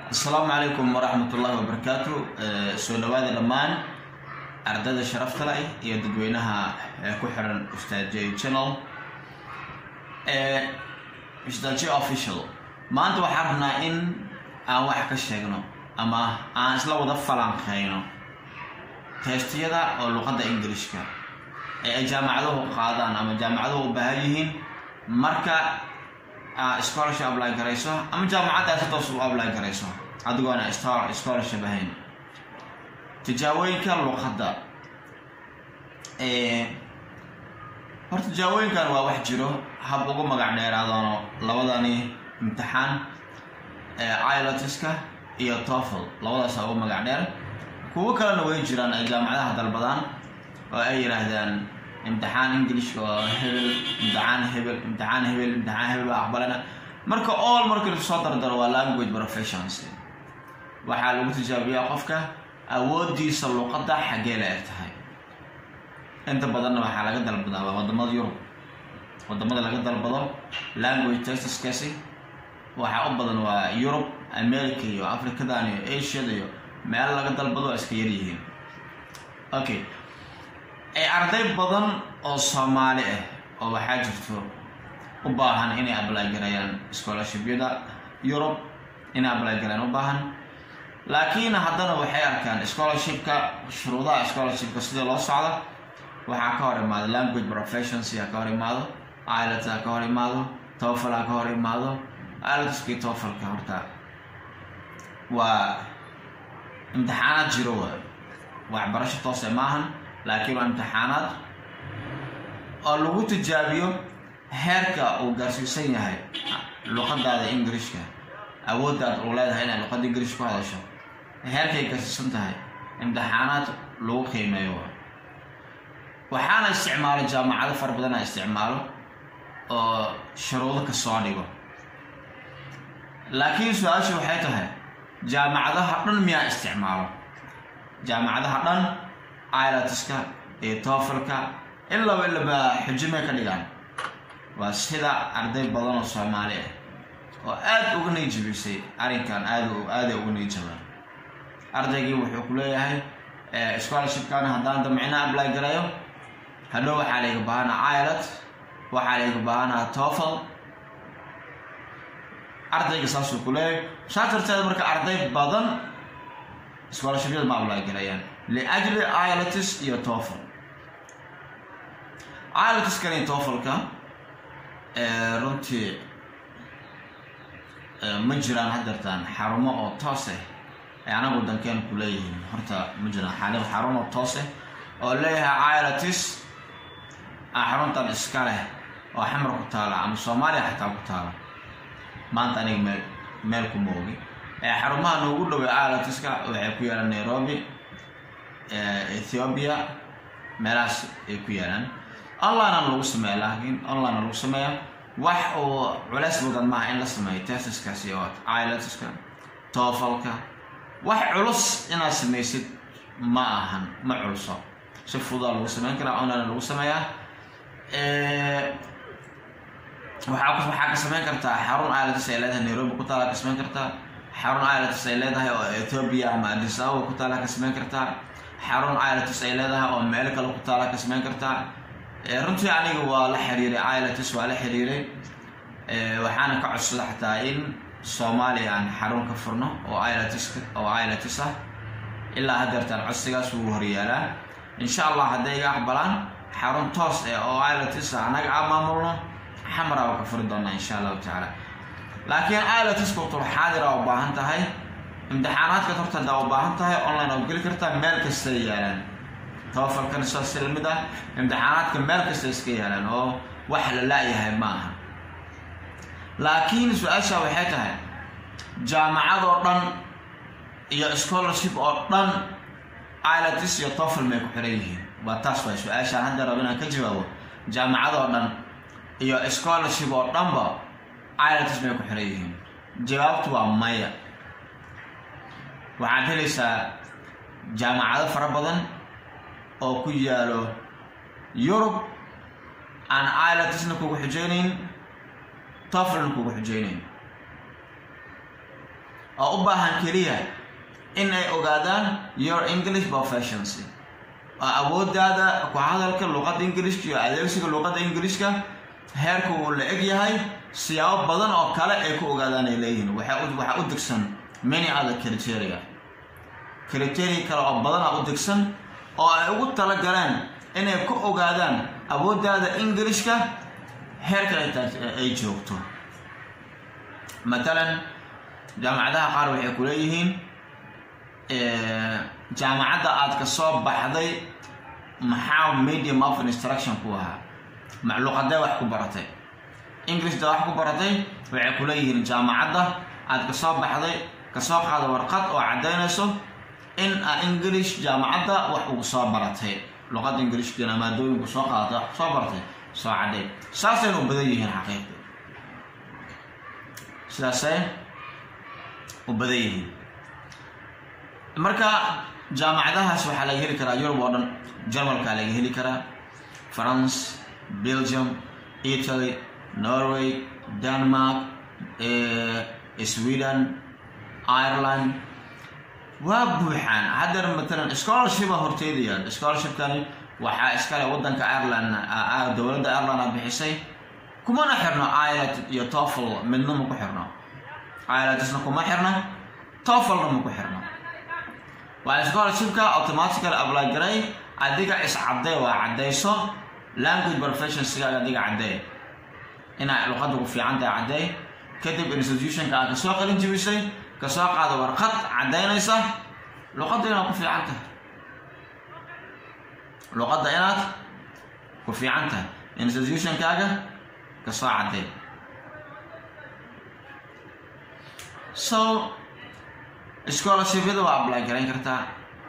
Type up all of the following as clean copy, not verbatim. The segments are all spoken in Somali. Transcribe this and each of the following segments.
السلام عليكم ورحمة الله وبركاته. سؤالات دمان أرداد شرفت لي يدوينها كحرن أستاذ جي channel أستاذ جي official ما أنتوا حرنا إن واحد كشجنا أما أنسلا وضفر عن خينا تستيدا أو لغة إنجليزية جامعته قادان أما جامعته بهايهن مركا scholarship apply garayso ama jaamacada aad toos u apply garayso adigoona scholarship ahayn tijaabooyinka luqadda horta tijaabooyinkan waa wax jiro hab ugu magac dheeraadano labadani imtixaan IELTS-ka iyo TOEFL labadaas ugu magac dheer kuwa kalena way jiraan ay jaamacadaha dalbadaan oo ay yiraahdaan امتحان انجليش هبل امتحان هبل اقبلنا marka all marka la soo dardaro waa language professions waxa lagu tijaabiyaa qofka awoodiisa luqadda xagee la tahay inta badan waxa laga dalbadaa wadamada Yurub wadamada laga dalbado language tests kasi waxa u badan waa Yurub America iyo Africa iyo Asia iyo meel laga dalbado iska yar yihiin okay arday badan oo Soomaali ah oo waxa jirto u baahan inay apply garayaan scholarship-yada Europe inay apply garayaan u baahan laakiin haddana waxay arkaan scholarship-ka shuruudaha scholarship-ka sida loo socdo waxa ka hor imaado language professions ya ka hor imaado IELTS ka hor imaado TOEFL ka hor imaado IELTS-ki TOEFL-ka horta waa imtixaanad jiro waa barasho toos maahan laakiin waa imtixaanad oo lagu tijaabiyo heerka uu gaarsiisan yahay luqadda Ingiriiska awoodda uu leeyahay inay luqadda Ingiriis ku hadasho heerkay gaarsiisan tahay imtixaanad lagu qiimeeyo waxaana isticmaalo jaamacado far badan ay isticmaalo oo shuruudo ka soo dhigo laakiin su'aashu waxay tahay jaamacadaha dhan miyaa isticmaalo jaamacadaha dhan IELTS-ka iyo TOEFL-ka ilaa xujime ka dhigaan waa sida arday badan oo Soomaali ah oo aad uga niyadjabisay arrinkan aad uga niyadjabay ardaygii wuxuu ku leeyahay scholarship-kan haddaan damcina apply garayo hadhow waxaa laga baahanaa IELTS waxaa laga baahanaa TOEFL ardayga saasuu ku leeyahay shaatirteeda marka arday badan scholarship-yada ma apply garayaan لأجل IELTS iyo TOEFL IELTS kan iyo TOEFL-ka runtii ma jiraan haddartaan xarumo oo toos ah anagu dankeenu ku leeyihiin horta ma jiraan xarumo toos ah oo leeyahay IELTS xaruntan iska leh oo xamar ku taala ama Soomaaliya xataa ku taala maanta aniga meel ku moogi xarumaha noogu dhow IELTS-ka waxay ku yaalaan Nairobi Ethiopia meelaas ay ku yaalaan online lagu sameeyo laakiin online lagu sameeyo wax oo culays badan ma in la sameeyo tests-kaasi oo IELTS-ka TOEFL-ka wax culus inaad sameysid ma ahan ma culuso si fudud lagu sameyn karaa online lagu sameeyaa waxa ka sameyn kartaa xarun IELTS ay leedahay Nairobi ku taala ka sameyn kartaa xarun IELTS ay leedahay oo Ethiopia ama Addis Ababa ku taala ka sameyn kartaa xarun IELTS ay leedahay oo meel kale ku taala ka sameyn kartaa runtii aniga waa la xiriiray IELTS waa la xiriiray waxaana ka codsaday xataa in Soomaaliya aan xarun ka furno oo IELTS ah ilaa haddeertaan codsigaas uu horyaalaa insha Allah hadday iga aqbalaan xarun toos oo IELTS anaga maamulno xamra ka furi doona insha Allah taala laakiin IELTS ku tul xaadir oo baahan tahay imtixaanaadka horta u baahan tahay online oo gali kartaa meel kasta yaalaan TOEFL-kan silmida imtixaanaadka meel kasta iska yaalaan oo wax la laayahay ma aha laakiin su'aasha waxay tahay jaamacad oo dhan iyo scholarship oo dhan IELTS iyo TOEFL ma ku xiran yihiin waa taas waa su'aasha hadda rabina ka jawaabo jaamacad oo dhan iyo scholarship oo dhanba IELTS ma ku xiran yihiin jawaabtu waa maya waxaad helaysaa jaamacado fara badan oo ku yaalo Yurub aan IELTS-na kugu xijeynayn TOEFL-na kugu xijeynayn oo u baahan kaliya in ay ogaadaan your English proficiency awooddaada ku hadalka luqadda Ingiriiska iyo adeegsiga luqadda Ingiriiska heerku uu la eg yahay siyaabo badan oo kale ay ku ogaadaan ay leeyihiin waxa u degsan many other criteria kale oo badan u degsan oo ay ugu tala galeen inay ku ogaadaan awooddaada Ingiriiska heerka ay joogto مثلا jaamacadaha qaar waxay ku leeyihiin jaamacadda aad ka soo baxday maxaa medium of instruction ku ahaa macluuqaday wax ku baratay English da wax ku baratay waxay ku leeyihiin jaamacadda aad ka soo baxday ka soo qaado warqad oo cadeynayso in English jaamacadda wax ugu soo baratay luqadda Ingiriiska maadooyinku soo qaado soo baratay soo cadeey saasay u badan yihiin xaqiiqo sidaasay u badan yihiin marka jaamacadahaas waxaa laga heli karaa Yurub oo dhan Jarmalka laga heli karaa France Belgium Italy Norway Denmark Sweden Ireland waa buuxaan hadda مثلا scholarship horteediyaan scholarshipkani waxaa iskale wadanka Ireland dowladda Ireland bixisay kumana xirno IELTS iyo TOEFL midna ma ku xirno IELTSna kuma xirno TOEFLna ma ku xirno waa scholarshipka automatically apply garay adiga is caday waa cadayso language proficiency adiga caday ina luqadda ku fiican tahay caday kadib institutionka ka soo qalin jibisay ka soo qaado warqad cadaynaysa luqadda ina ku fiican tahay luqadda ina ku fiican tahay institutionkaaga ka soo caday so scholarship-yada waa apply garan kartaa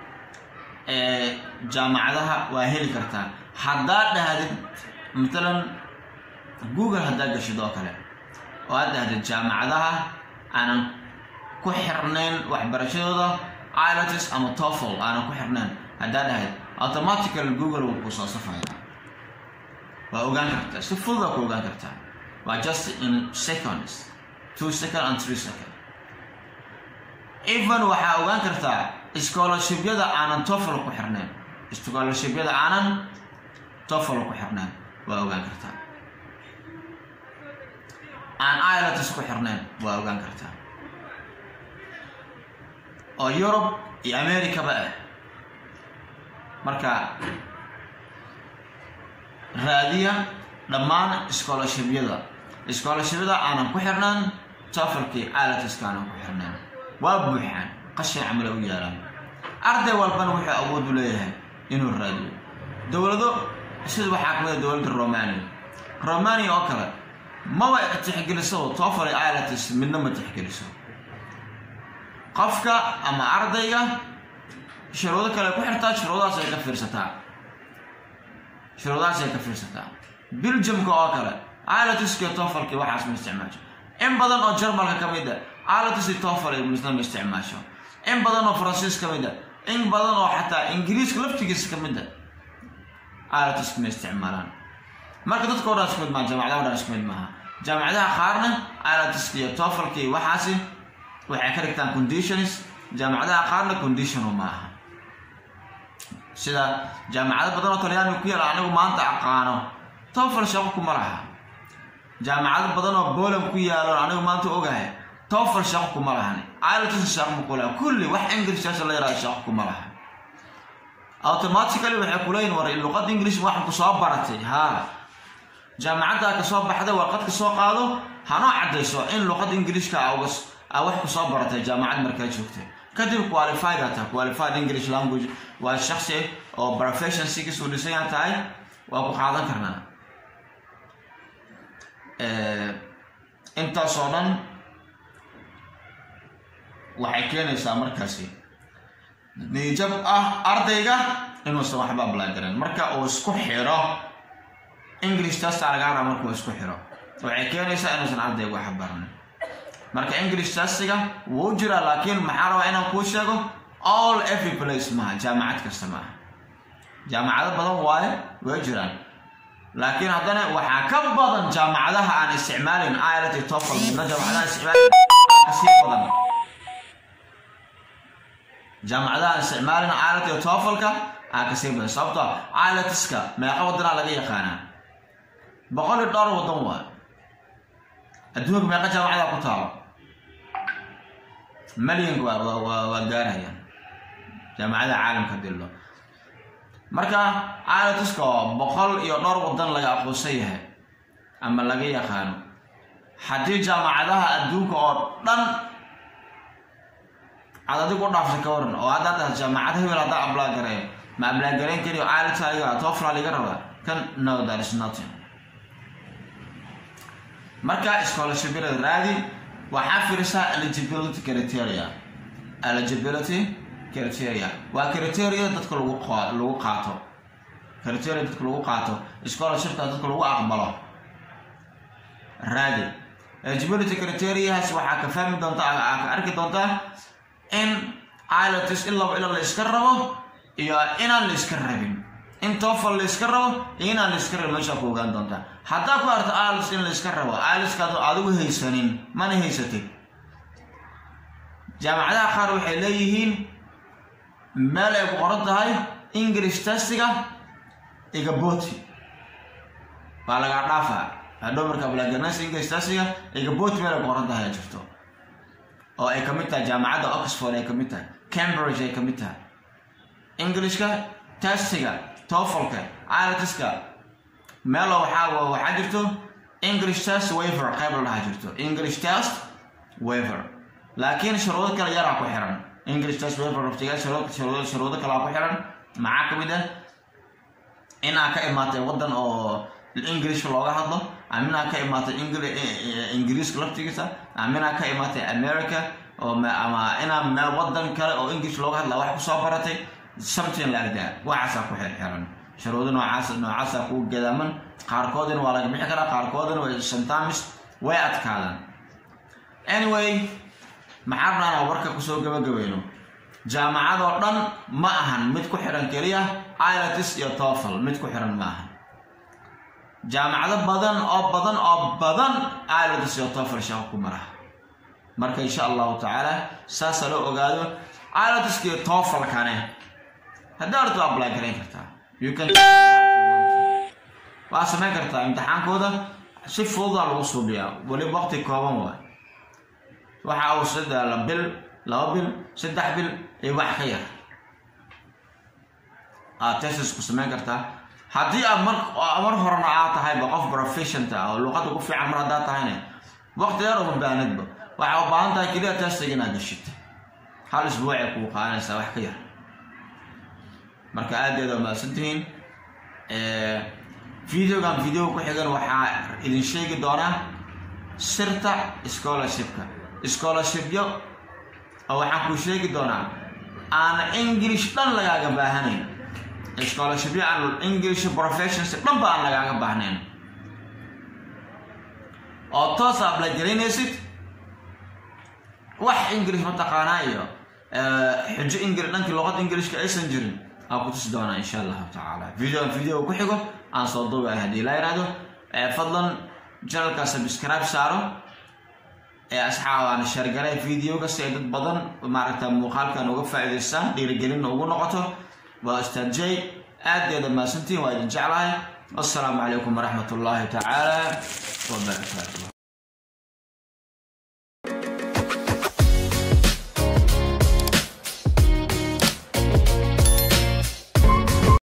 jaamacadaha waa heli kartaa haddaad dhahdid مثلا Google haddaad gashid oo kale oo aad dhahdid jaamacadaha aanan ku xirnayn waxbarashadooda IELTS ama TOEFL aanan ku xirnayn haddaad dhahdid automatically Google wuu ku soo safayaa waa ogaan kartaa si fudud ku ogaan kartaa waa just in seconds 2 seconds and 3 seconds even waxaa ogaan kartaa scholarship-yada aanan TOEFL ku xirnayn scholarship-yada aanan TOEFL ku xirnayn waa ogaan kartaa aan IELTS ku xirnayn waa ogaan kartaa oo Europe iyo America ba marka raadiya dhammaan scholarship-yada aanan ku xirnayn TOEFL-kii IELTS aanan ku xirnayn waa buuxaan qashin camal u yaalaan arday walbana wuxuu awood u leeyahay inuu raadiyo dawlado sida waxaa kamid ah dawladda Romania oo kale ma way tixgeliso TOEFL iyo IELTS midna ma tixgeliso qofka ama ardayga shuruudo kale ku xirtaa shuruudaas ay ka fiirsataa Belgium-ka oo kale IELTS iyo TOEFL-ka waxaas ma isticmaasho in badan oo Jarmalka kamid ah IELTS iyo TOEFL ay misna ma isticmaasho in badan oo Faransiis kamid ah in badan oo xataa Ingiriiska laftigiisa kamid ah IELTS ma isticmaalaan marka dadka oo dhan isku mid ma jaamacadaha dhan isku mid maaha jaamacadaha qaarna IELTS iyo TOEFL-ka waxaasi waxay ka dhigtaan conditions jaamacadaha qaarna condition ma aha sida jaamacado badan oo Talyaani ku yaala anigu maanta aqaano TOEFL shaqo kuma laha jaamacado badan oo Poland ku yaalo anigu maanta ogahay TOEFL shaqo kuma laha IELTS shaqo ma kula kulli wax English la yiraahdo shaqo kuma laha automatically waxay ku leeyihiin war luqadda English wax ku soo baratay ha jaamacadda ka soo baxday warqad ka soo qaado hano cadayso in luqadda English-ka wax ku soo baratay jaamacad markaa joogtay kadib qualified English language waa shakhsi oo proficiency ka soo dhisay tahay waa ku qaadan karnaa inta soo dhan waxay keenaysaa markaasi niyad ardayga inuu soo waxba balaagan marka uu isku xiro English test laga rabo marka uu isku xiro waxay keenaysaa inuu ardaygu wax baran marka English testiga wuu jira laakiin maxaa raba inaan ku sheego every place ma jaamacad kasta ma jaamacado badan way jiraan laakiin haddana waxaa ka badan jaamacadaha aan isticmaalin IELTS iyo TOEFL midna jaamacadaha isticmaalin kasii badan jaamacadaha isticmaalina IELTS iyo TOEFL-ka aan ka sii badan sababtoo IELTS-ka meeqa waddan laga yaqaanaa 100 dhowr waddan waa adduunka meeqa jaamacada ku taalo مليون وقارها جامعة عالم كدلو مركا على تسكو بقول يدور ودن لقى قوسيها أما لقى يخانو حتى جامعة أدوك أردن على ذلك قرنا في كورن وهذا جامعة هي ولا ده أبلاغرين ما أبلاغرين كريو عالم تايو توفر على جربا كان no there is nothing مركا scholarship الرادي وحافرسها eligibility criteria وكريتيريا تدخل لو قاطو كريتيريا تدخل لو قاطو scholarship تدخل لو أقبله رادي eligibility criteria هسه وحا كفهم دونتا أركي دونتا إن IELTS إلا اللي يسكربه يا إن اللي يسكربين إن TOEFL اللي يسكربه إن اللي يسكرب مش أكو كان دونتا حتى كارت IELTS اللي يسكربه IELTS كاتو عدو هيسانين ما نهيستي جامعة آخر وحليهين ما لا يقرأ هاي إنجليش تستيكا إيجابوتي فعلى قرافة هذا مركب ولا جناس إنجليش تستيكا إيجابوتي ما لا يقرأ هاي شفتوا أو إيكاميتا جامعة أكسفورد إيكاميتا كامبريدج إيكاميتا إنجليش كا تستيكا TOEFL كا IELTS كا ما لو حاول وحجرته English test waiver قبل حجرته English test waiver لكن شروط كلا يرى كحرن English test waiver رفتيجا شروط كلا كحرن معاك بده إنا كإمات وطن أو الإنجليش لغة هذا عملنا كإمات إنجليش رفتيجا عملنا كإمات أمريكا أو ما إنا ما وطن كلا أو إنجليش لغة لا واحد صابرتي something like that وعسى كحرن شروط نوعاس كو قدامن قاركودن ولا جميع كلا قاركودن وسنتامس ويأتكالن anyway محرنا أنا وركا كسو جبينو جامعة أردن ما أهن متكو حرن كريه IELTS يا TOEFL متكو حرن ما أهن جامعة بدن IELTS يا TOEFL شاكو مركا إن شاء الله تعالى ساسلو أقادو IELTS يا TOEFL كانه هذا أردو أبلا كرين كرتا you can واسمع كرتا امتحان كودا si fudud lagu suubiyaa wali waqti kooban waxa uu saddex bil 2 bil 3 bil ee wax ka yar tesis ku sameyn kartaa hadii amar horna aad tahay qof professional oo luqad ku fiican marada tahayna waqti yar oo baanadba waxa u baahan tahay kaliya testiga inaad gashid hal isbuuc ku qaanaysa wax ka yar marka aad ma santiin فيديو ku xigan waxa idin sheegi doona sirta scholarship yo waxa ku sheegi doona aan English dhan lagaaga baahanayn scholarship yo aan English professions dhan baan lagaaga baahnayn oo toos aad la gelinaysid wax English ma taqaanayo xujo English dhanka luqad Englishka aysan jirin أكو تصدقنا إن شاء الله تعالى فيديو كحيكو عن صدق هذه لا يرادو فضلا جرال كسبسكرايب سارو أصحاب عن الشركة فيديو كسيد بدن ومعرفة مقال كانوا وقفة إذا ديرجلين وقول نقطة واستنجي أدي هذا ما سنتي وأجعلها والسلام عليكم ورحمة الله تعالى وبركاته.